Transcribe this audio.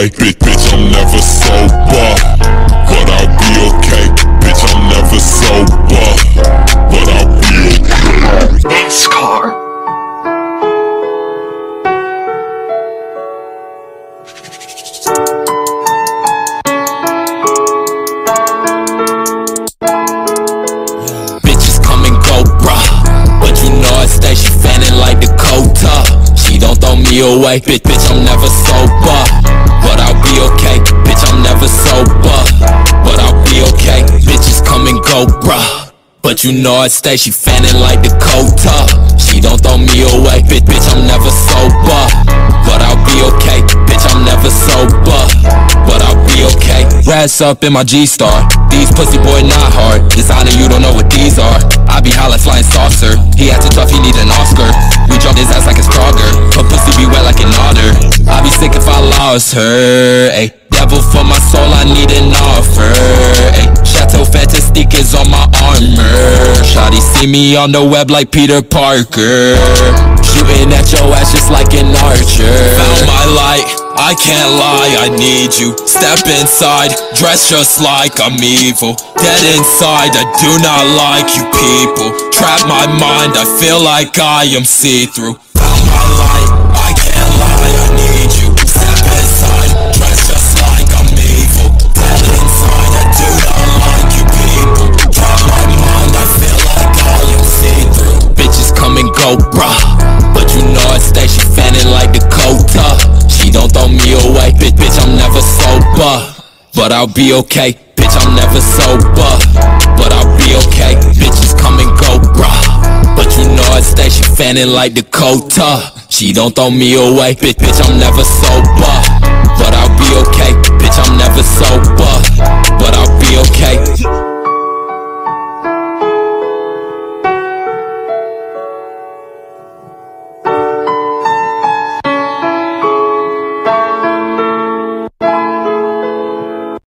away. Bitch, I'm never sober, but I'll be okay. Bitch, I'm never sober, but I'll be okay. NASCAR. Bitches come and go, bruh, but you know I stay. She fanning like Dakota. She don't throw me away. Bitch, I'm never sober, but I'll be okay. Bitch, I'm never sober, but I'll be okay. Bitches come and go, bruh, but you know I stay. She fanning like Dakota. She don't throw me away. Bitch, I'm never sober, but I'll be okay. Bitch, I'm never sober, but I'll be okay. Rats up in my G-Star. These pussy boy not hard. Designer, you don't know what these are. I be high like flying saucer. He acting tough, he need an Oscar. We drop his ass like it's Kroger. Her pussy be wet like an otter. I be sick if I lost her. Ay, devil for my soul, I need an offer. Ay, Chateau Fantastique is on my armor. Shawty see me on the web like Peter Parker. Shooting at your ass just like an archer. Found my light, I can't lie, I need you. Step inside, dress just like I'm evil. Dead inside, I do not like you people. Trap my mind, I feel like I am see-through. Found my light, I can't lie, I need you. Step inside, dress just like I'm evil. Dead inside, I do not like you people. Trap my mind, I feel like I am see-through. Bitches come and go, bruh, but you know I stay. She fanning like Dakota. She don't throw me away. Bitch, I'm never sober, but I'll be okay. Bitch, I'm never sober, but I'll be okay. Bitches come and go, bruh, but you know I stay. She fanning like Dakota. She don't throw me away. Bitch, I'm never sober, but I'll be okay. Bitch, I'm never sober, but I'll be okay.